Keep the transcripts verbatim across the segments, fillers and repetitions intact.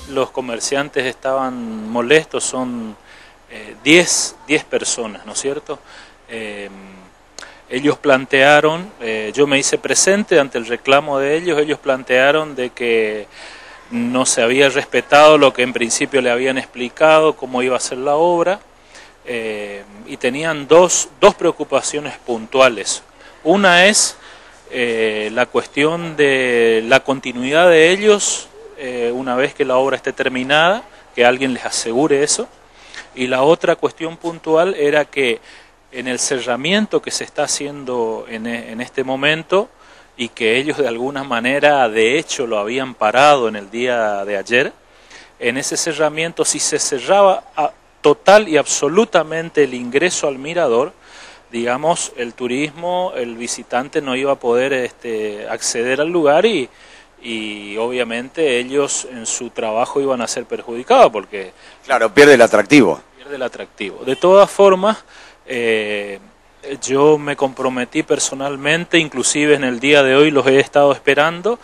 los comerciantes estaban molestos, son eh, diez personas, ¿no es cierto? Eh, ellos plantearon, eh, yo me hice presente ante el reclamo de ellos, ellos plantearon de que no se había respetado lo que en principio le habían explicado, cómo iba a ser la obra, eh, y tenían dos, dos preocupaciones puntuales. Una es eh, la cuestión de la continuidad de ellos eh, una vez que la obra esté terminada, que alguien les asegure eso, y la otra cuestión puntual era que en el cerramiento que se está haciendo en, en este momento, y que ellos de alguna manera de hecho lo habían parado en el día de ayer, en ese cerramiento, si se cerraba a, total y absolutamente el ingreso al mirador, digamos, el turismo, el visitante no iba a poder este, acceder al lugar y, y obviamente ellos en su trabajo iban a ser perjudicados porque... Claro, pierde el atractivo. Pierde el atractivo. De todas formas, eh, yo me comprometí personalmente, inclusive en el día de hoy los he estado esperando,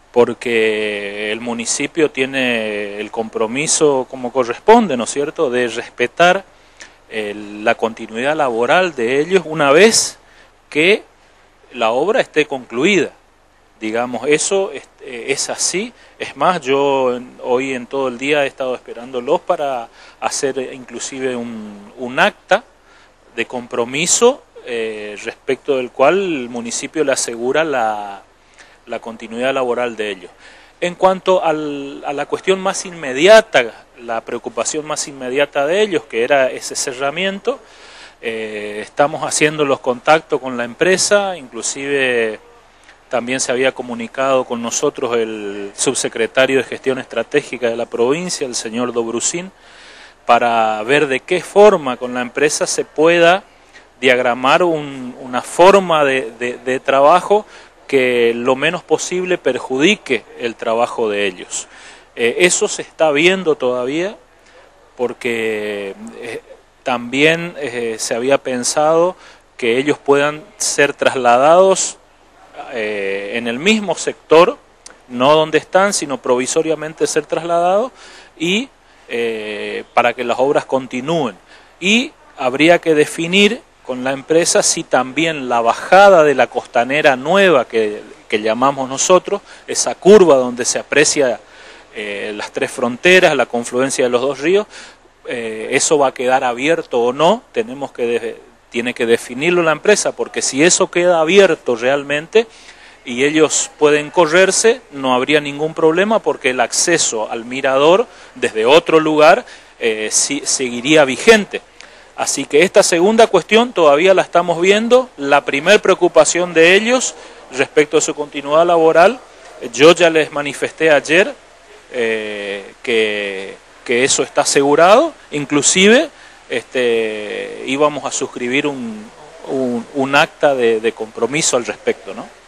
porque el municipio tiene el compromiso como corresponde, ¿no es cierto?, de respetar el, la continuidad laboral de ellos una vez que la obra esté concluida. Digamos, eso es, es así. Es más, yo hoy en todo el día he estado esperándolos para hacer inclusive un, un acta de compromiso eh, respecto del cual el municipio le asegura la, la continuidad laboral de ellos. En cuanto al, a la cuestión más inmediata, la preocupación más inmediata de ellos, que era ese cerramiento, eh, estamos haciendo los contactos con la empresa, inclusive también se había comunicado con nosotros el subsecretario de Gestión Estratégica de la provincia, el señor Dobrusín, para ver de qué forma con la empresa se pueda diagramar un, una forma de, de, de trabajo que lo menos posible perjudique el trabajo de ellos. Eh, eso se está viendo todavía porque eh, también eh, se había pensado que ellos puedan ser trasladados eh, en el mismo sector, no donde están, sino provisoriamente ser trasladados y eh, para que las obras continúen. Y habría que definir con la empresa si también la bajada de la costanera nueva que, que llamamos nosotros, esa curva donde se aprecia eh, las tres fronteras, la confluencia de los dos ríos, eh, eso va a quedar abierto o no, tenemos que de, tiene que definirlo la empresa, porque si eso queda abierto realmente y ellos pueden correrse, no habría ningún problema porque el acceso al mirador desde otro lugar eh, sí, seguiría vigente. Así que esta segunda cuestión todavía la estamos viendo. La primera preocupación de ellos respecto a su continuidad laboral, yo ya les manifesté ayer eh, que, que eso está asegurado, inclusive este, íbamos a suscribir un, un, un acta de, de compromiso al respecto, ¿no?